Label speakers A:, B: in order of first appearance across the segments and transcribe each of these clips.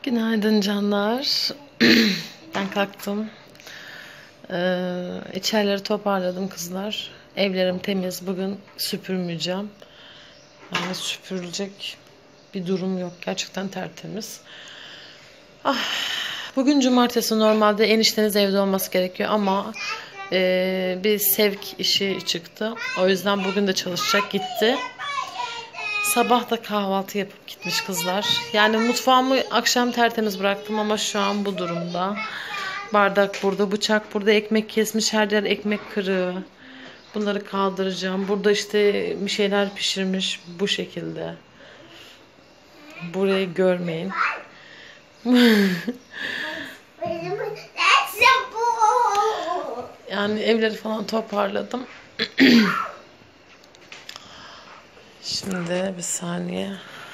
A: Günaydın canlar. Ben kalktım. İçerileri toparladım kızlar. Evlerim temiz. Bugün süpürmeyeceğim. Yani süpürülecek bir durum yok. Gerçekten tertemiz. Bugün cumartesi, normalde enişteniz evde olması gerekiyor ama bir sevk işi çıktı. O yüzden bugün de çalışacak, gitti. Sabah da kahvaltı yapıp gitmiş kızlar. Yani mutfağımı akşam tertemiz bıraktım ama şu an bu durumda. Bardak burada, bıçak burada, ekmek kesmiş, her yer ekmek kırığı. Bunları kaldıracağım. Burada işte bir şeyler pişirmiş bu şekilde. Burayı görmeyin. Yani evleri falan toparladım. Şimdi bir saniye.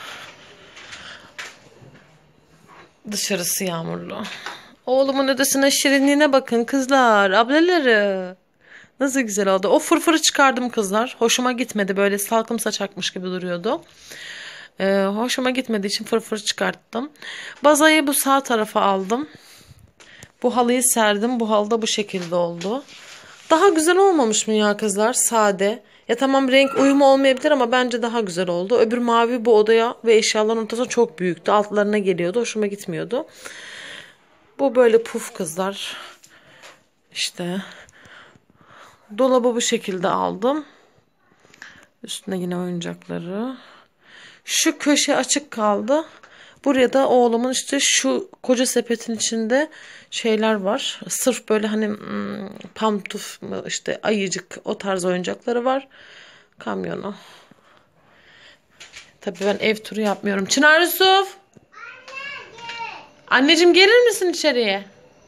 A: Dışarısı yağmurlu. Oğlumun ödesine, şirinliğine bakın kızlar. Ablaları. Nasıl güzel oldu. O fırfırı çıkardım kızlar. Hoşuma gitmedi. Böyle salkım saç akmış gibi duruyordu. Hoşuma gitmediği için fırfırı çıkarttım. Bazayı bu sağ tarafa aldım. Bu halıyı serdim. Bu halı da bu şekilde oldu. Daha güzel olmamış mı ya kızlar? Sade. Ya tamam, renk uyumu olmayabilir ama bence daha güzel oldu. Öbür mavi bu odaya ve eşyaların ortasına çok büyüktü. Altlarına geliyordu. Hoşuma gitmiyordu. Bu böyle puf kızlar. İşte. Dolabı bu şekilde aldım. Üstüne yine oyuncakları. Şu köşe açık kaldı. Buraya da oğlumun işte şu koca sepetin içinde şeyler var. Sırf böyle hani pamtuf, işte ayıcık, o tarz oyuncakları var. Kamyonu. Tabii ben ev turu yapmıyorum. Çınar Yusuf. Anneciğim, gelir misin içeriye?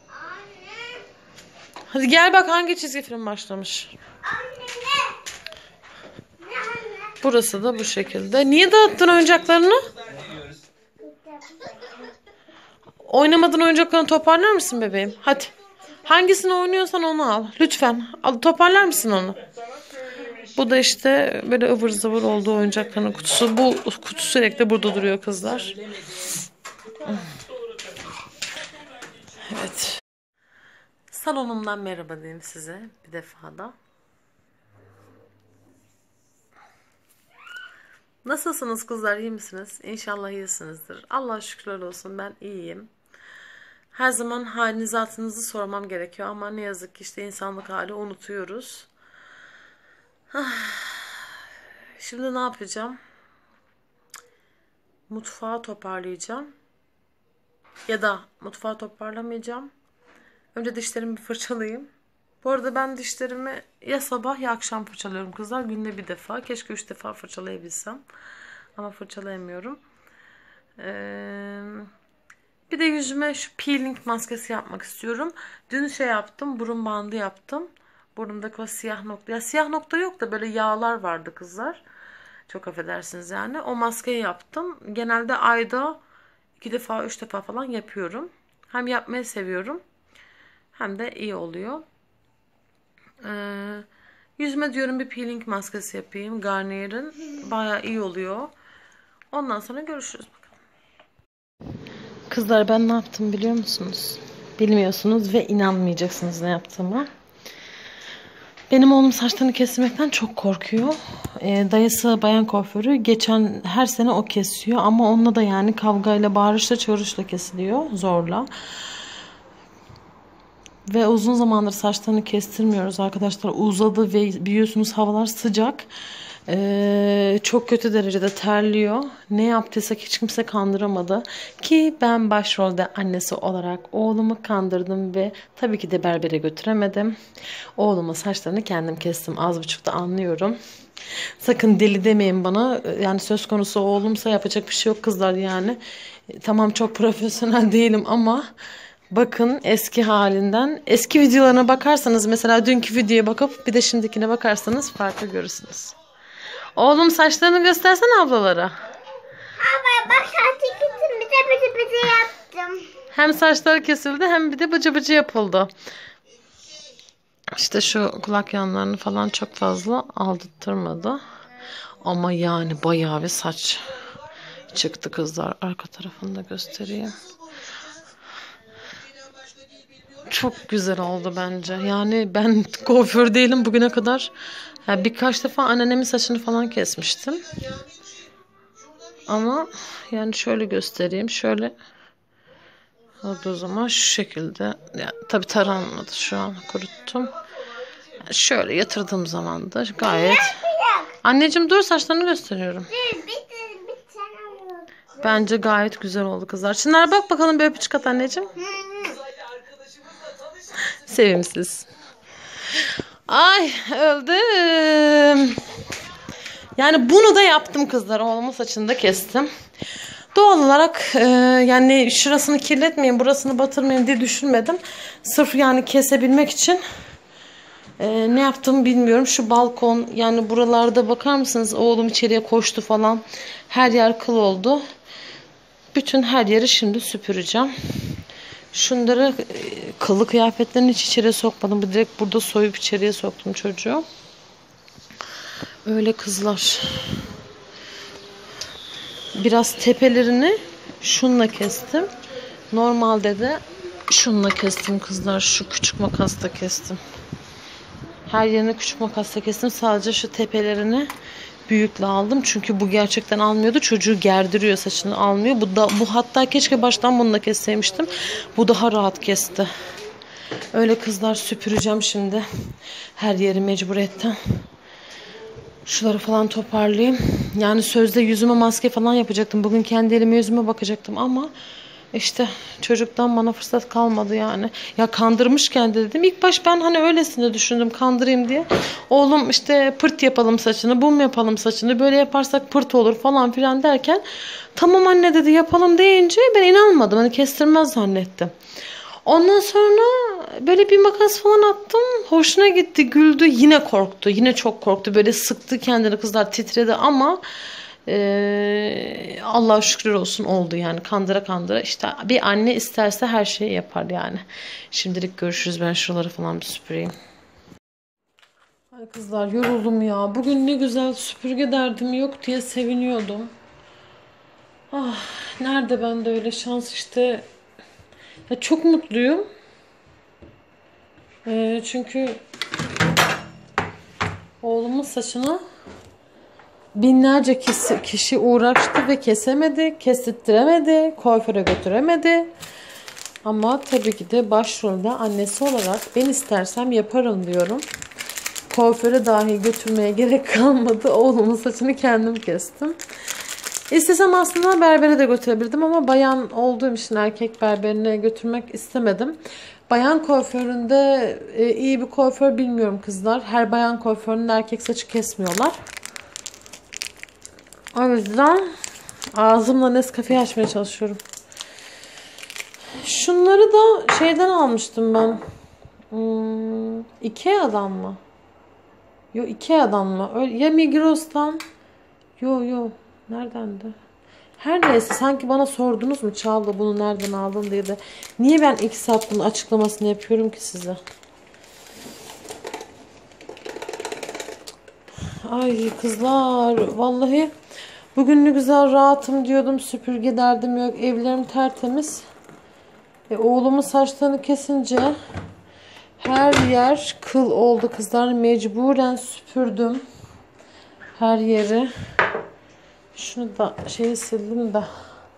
A: Hadi gel bak hangi çizgi film başlamış. Burası da bu şekilde. Niye dağıttın oyuncaklarını? Oynamadığın oyuncaklarını toparlar mısın bebeğim? Hadi. Hangisini oynuyorsan onu al. Lütfen. Al, toparlar mısın onu? Bu da işte böyle ıvır zıvır olduğu oyuncakların kutusu. Bu kutu sürekli burada duruyor kızlar. Evet. Salonumdan merhaba diyeyim size bir defa da. Nasılsınız kızlar, iyi misiniz? İnşallah iyisinizdir. Allah'a şükürler olsun, ben iyiyim. Her zaman halinizi hatırınızı sormam gerekiyor ama ne yazık ki işte insanlık hali, unutuyoruz. Şimdi ne yapacağım? Mutfağı toparlayacağım. Ya da mutfağı toparlamayacağım. Önce dişlerimi fırçalayayım. Bu arada ben dişlerimi ya sabah ya akşam fırçalıyorum kızlar. Günde bir defa. Keşke 3 defa fırçalayabilsem. Ama fırçalayamıyorum. Bir de yüzüme şu peeling maskesi yapmak istiyorum. Dün şey yaptım. Burun bandı yaptım. Burundaki o siyah nokta. Ya siyah nokta yok da böyle yağlar vardı kızlar. Çok affedersiniz yani. O maskeyi yaptım. Genelde ayda 2 defa 3 defa falan yapıyorum. Hem yapmayı seviyorum, hem de iyi oluyor. Yüzüme diyorum bir peeling maskesi yapayım. Garnier'in. Bayağı iyi oluyor. Ondan sonra görüşürüz bakalım. Kızlar, ben ne yaptım biliyor musunuz? Bilmiyorsunuz ve inanmayacaksınız ne yaptığıma. Benim oğlum saçlarını kesmekten çok korkuyor. Dayısı bayan kuaförü. Geçen her sene o kesiyor ama onunla da yani kavgayla, bağırışla, çığırışla kesiliyor zorla. Ve uzun zamandır saçlarını kestirmiyoruz arkadaşlar. Uzadı ve biliyorsunuz havalar sıcak. Çok kötü derecede terliyor. Ne yaptıysak hiç kimse kandıramadı. Ki ben başrolde annesi olarak oğlumu kandırdım ve tabii ki de berbere götüremedim. Oğlumun saçlarını kendim kestim. Az buçuk da anlıyorum. Sakın deli demeyin bana. Yani söz konusu oğlumsa yapacak bir şey yok kızlar yani. Tamam, çok profesyonel değilim ama bakın eski halinden, eski videolarına bakarsanız, mesela dünkü videoya bakıp bir de şimdikine bakarsanız farklı görürsünüz. Oğlum, saçlarını göstersene ablalara.
B: Ama bak saçı kestim, bir de bıcı bıcı yaptım.
A: Hem saçları kesildi hem bir de bıcı bıcı yapıldı. İşte şu kulak yanlarını falan çok fazla aldırtmadı. Ama yani bayağı bir saç. çıktı kızlar. Arka tarafını da göstereyim. Çok güzel oldu bence. Yani ben kuaför değilim bugüne kadar. Yani birkaç defa anneannemin saçını falan kesmiştim. Ama yani şöyle göstereyim. Şöyle olduğu zaman şu şekilde. Yani tabii taranmadı, şu an kuruttum. Yani şöyle yatırdığım zaman da gayet. Anneciğim dur, saçlarını gösteriyorum. Bence gayet güzel oldu kızlar. Çınar bak bakalım, bir öpücük at anneciğim. Sevimsiz. Ay öldüm. Yani bunu da yaptım kızlar. Oğlumun saçını da kestim. Doğal olarak yani şurasını kirletmeyeyim, burasını batırmayayım diye düşünmedim. Sırf yani kesebilmek için ne yaptığımı bilmiyorum. Şu balkon, yani buralarda bakar mısınız? Oğlum içeriye koştu falan. Her yer kıl oldu. Bütün her yeri şimdi süpüreceğim. Şunları kıllı kıyafetlerini hiç içeriye sokmadım. Direkt burada soyup içeriye soktum çocuğu. Öyle kızlar. Biraz tepelerini şunla kestim. Normalde de şunla kestim kızlar. Şu küçük makasla kestim. Her yerini küçük makasla kestim. Sadece şu tepelerini büyükle aldım. Çünkü bu gerçekten almıyordu. Çocuğu gerdiriyor, saçını almıyor. Bu hatta keşke baştan bununla kesseymiştim. Bu daha rahat kesti. Öyle kızlar, süpüreceğim şimdi. Her yeri mecburiyetten. Şuları falan toparlayayım. Yani sözde yüzüme maske falan yapacaktım. Bugün kendi elime yüzüme bakacaktım ama işte çocuktan bana fırsat kalmadı yani. Ya kandırmışken de dedim. İlk baş ben hani öylesine düşündüm, kandırayım diye. Oğlum işte pırt yapalım saçını, bum yapalım saçını, böyle yaparsak pırt olur falan filan derken tamam anne dedi, yapalım deyince ben inanmadım. Hani kestirmez zannettim. Ondan sonra böyle bir makas falan attım. Hoşuna gitti, güldü. Yine korktu. Yine çok korktu. Böyle sıktı kendini, kızlar titredi ama Allah'a şükür olsun oldu yani. Kandıra kandıra. İşte bir anne isterse her şeyi yapar yani. Şimdilik görüşürüz. Ben şuraları falan bir süpüreyim. Ay kızlar, yoruldum ya. Bugün ne güzel süpürge derdim yok diye seviniyordum. Ah, nerede bende öyle şans işte. Ya çok mutluyum. Çünkü oğlumun saçını binlerce kişi uğraştı ve kesemedi, kesittiremedi, kuaföre götüremedi. Ama tabii ki de başrolde annesi olarak ben istersem yaparım diyorum. Kuaföre dahi götürmeye gerek kalmadı. Oğlumun saçını kendim kestim. İstesem aslında berbere de götürebilirdim ama bayan olduğum için erkek berberine götürmek istemedim. Bayan kuaföründe iyi bir kuaför bilmiyorum kızlar. Her bayan kuaföründe erkek saçı kesmiyorlar. O yüzden ağzımla Nescafe'yi açmaya çalışıyorum. Şunları da şeyden almıştım ben. Ikea'dan mı? Yok, Ikea'dan mı? Ya Migros'tan. Yok. Neredendi? Her neyse, sanki bana sordunuz mu Çağla bunu nereden aldın diye de. Niye ben 2 saat bunun açıklamasını yapıyorum ki size? Ay kızlar, vallahi bugün ne güzel rahatım diyordum. Süpürge derdim yok. Evlerim tertemiz. Oğlumun saçlarını kesince her yer kıl oldu kızlar. Mecburen süpürdüm her yeri. Şunu da sildim de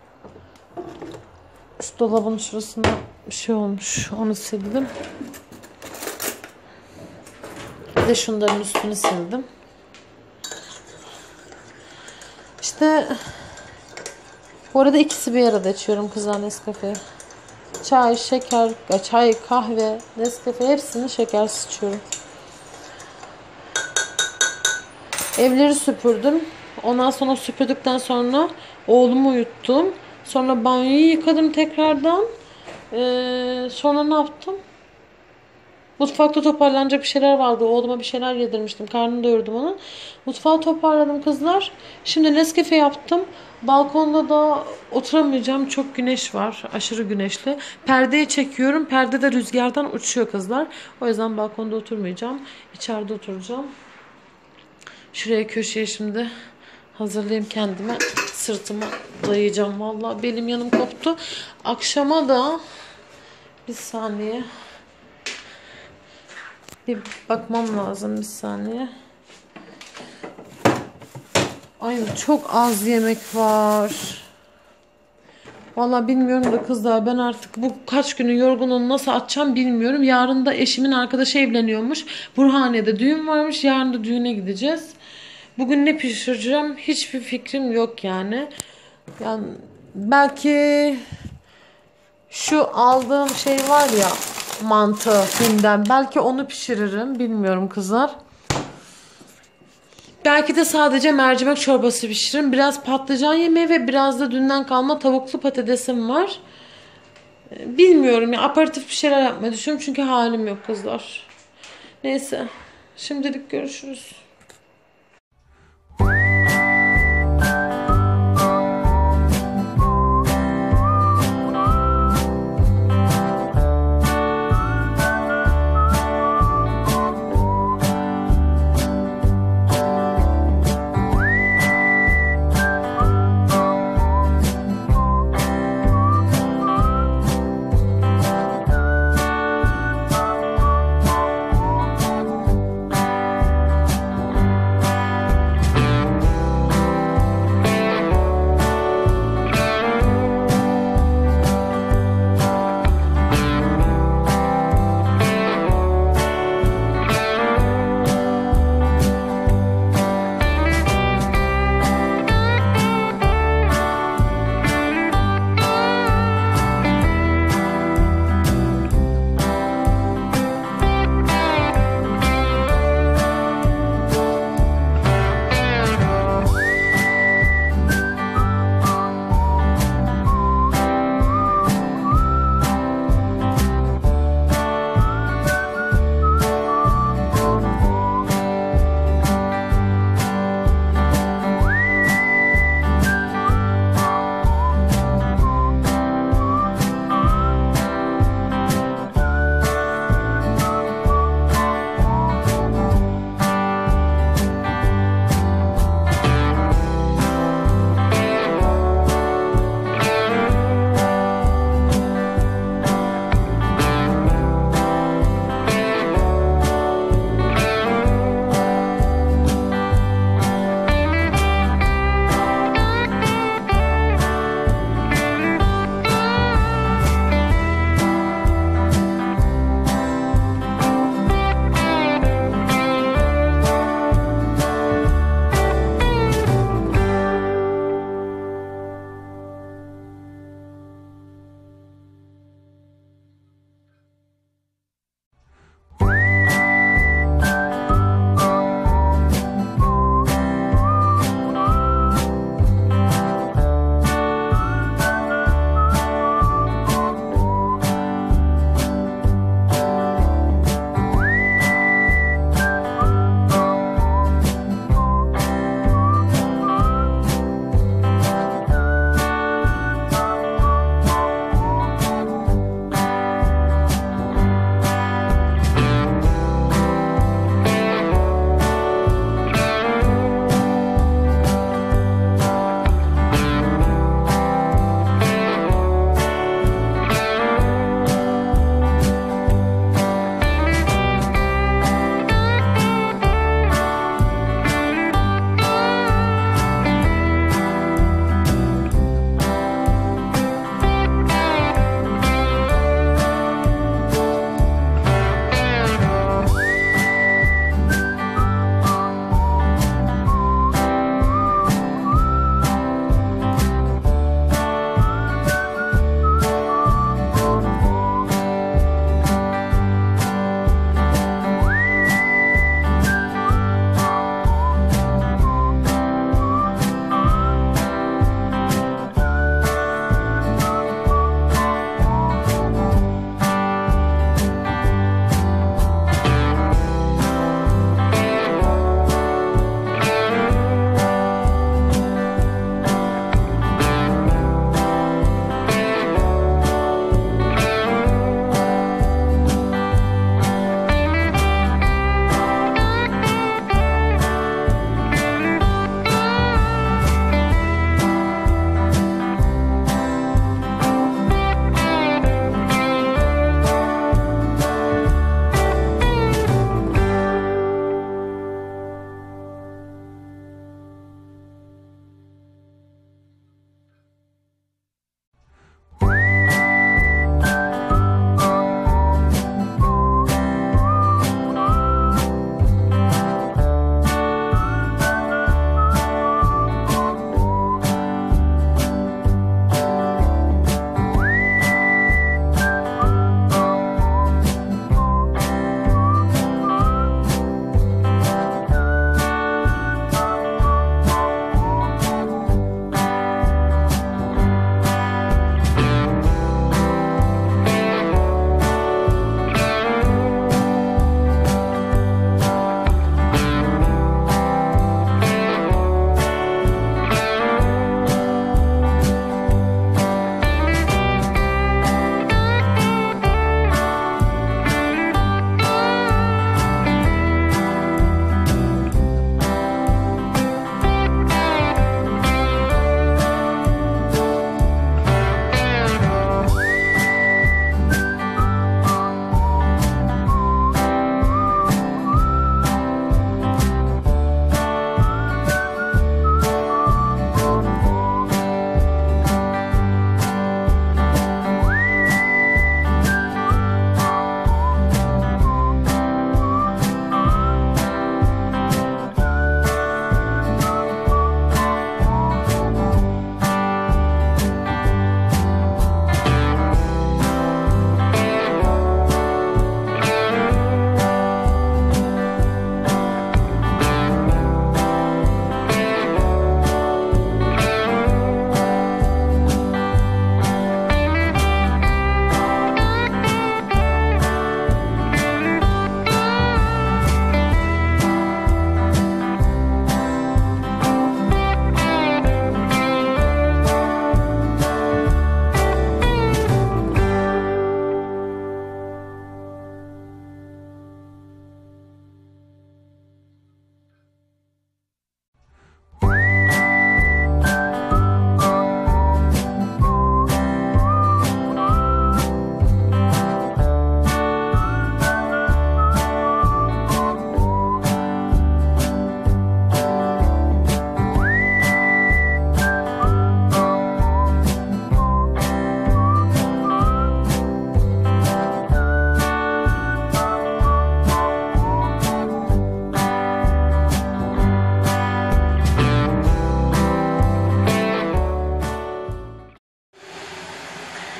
A: şu dolabın şurasında bir şey olmuş. Onu sildim. Bir de şunların üstünü sildim. İşte bu arada ikisi bir arada içiyorum kızlar Nescafe'yi. Çay, şeker, çay, kahve, Nescafe hepsini şekersiz içiyorum. Evleri süpürdüm. Ondan sonra süpürdükten sonra oğlumu uyuttum. Sonra banyoyu yıkadım tekrardan. Sonra ne yaptım? Mutfakta toparlanacak bir şeyler vardı. Oğluma bir şeyler yedirmiştim. Karnını doyurdum onu. Mutfağı toparladım kızlar. Şimdi Nescafe yaptım. Balkonda da oturamayacağım. Çok güneş var. Aşırı güneşli. Perdeyi çekiyorum. Perde de rüzgardan uçuyor kızlar. O yüzden balkonda oturmayacağım. İçeride oturacağım. Şuraya köşeye şimdi hazırlayayım kendime. Sırtıma dayayacağım. Vallahi belim yanım koptu. Akşama da bir saniye. Bir bakmam lazım bir saniye. Ay çok az yemek var. Vallahi bilmiyorum da kızlar, ben artık bu kaç günün yorgunluğunu nasıl atacağım bilmiyorum. Yarın da eşimin arkadaşı evleniyormuş. Burhaniye'de düğün varmış. Yarın da düğüne gideceğiz. Bugün ne pişireceğim hiçbir fikrim yok yani. Yani belki şu aldığım şey var ya, mantı Hind'den, belki onu pişiririm. Bilmiyorum kızlar. Belki de sadece mercimek çorbası pişiririm. Biraz patlıcan yemeği ve biraz da dünden kalma tavuklu patatesim var. Bilmiyorum ya, aperatif bir şeyler yapmayı düşünüyorum çünkü halim yok kızlar. Neyse, şimdilik görüşürüz.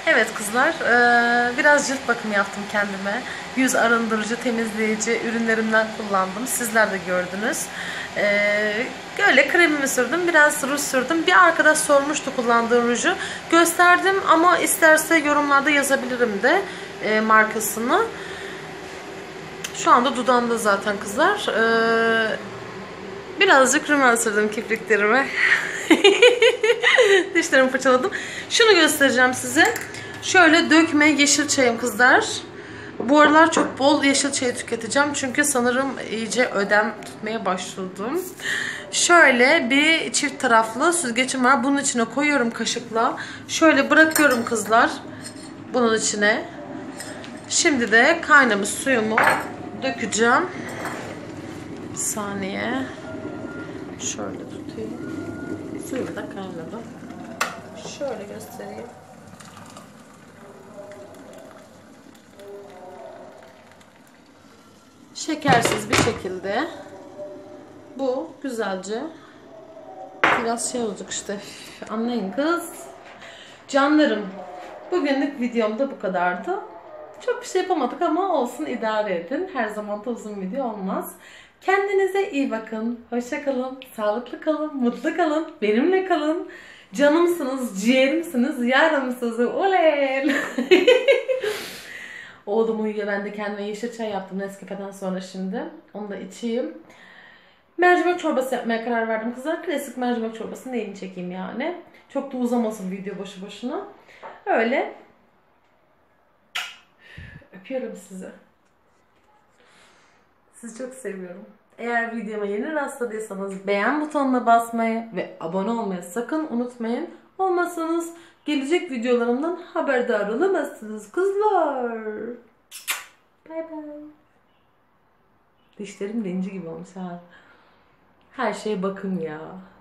A: Evet kızlar, biraz cilt bakımı yaptım kendime. Yüz arındırıcı, temizleyici ürünlerimden kullandım. Sizler de gördünüz. Böyle kremimi sürdüm, biraz ruj sürdüm. Bir arkadaş sormuştu kullandığım ruju. Gösterdim ama isterse yorumlarda yazabilirim de markasını. Şu anda dudağımda zaten kızlar. Birazcık rimel sürdüm kirpiklerime. Dişlerimi fırçaladım. Şunu göstereceğim size. Şöyle dökme yeşil çayım kızlar. Bu aralar çok bol yeşil çayı tüketeceğim. Çünkü sanırım iyice ödem tutmaya başladım. Şöyle bir çift taraflı süzgecim var. Bunun içine koyuyorum kaşıkla. Şöyle bırakıyorum kızlar. Bunun içine. Şimdi de kaynamış suyumu dökeceğim. Bir saniye. Şöyle tutayım. Suyum da kaynadı. Şöyle göstereyim. Şekersiz bir şekilde bu güzelce biraz şey olacak işte. Anlayın kız. Canlarım. Bugünlük videom da bu kadardı. Çok bir şey yapamadık ama olsun, idare edin. Her zaman da uzun video olmaz. Kendinize iyi bakın. Hoşça kalın. Sağlıklı kalın. Mutlu kalın. Benimle kalın. Canımsınız, ciğerimsiniz, yarımsınız. Oley! Oğlum uyuyor. Ben de kendime yeşil çay yaptım Nescafe'den sonra şimdi. Onu da içeyim. Mercimek çorbası yapmaya karar verdim kızlar. Klasik mercimek çorbası, neyini çekeyim yani. Çok da uzamasın video boşu boşuna. Öyle. Öpüyorum sizi. Sizi çok seviyorum. Eğer videoma yeni rastladıysanız beğen butonuna basmayı ve abone olmayı sakın unutmayın. Olmazsanız gelecek videolarımdan haberdar olamazsınız kızlar. Bay bay. Dişlerim de inci gibi olmuş ha. Her şeye bakın ya.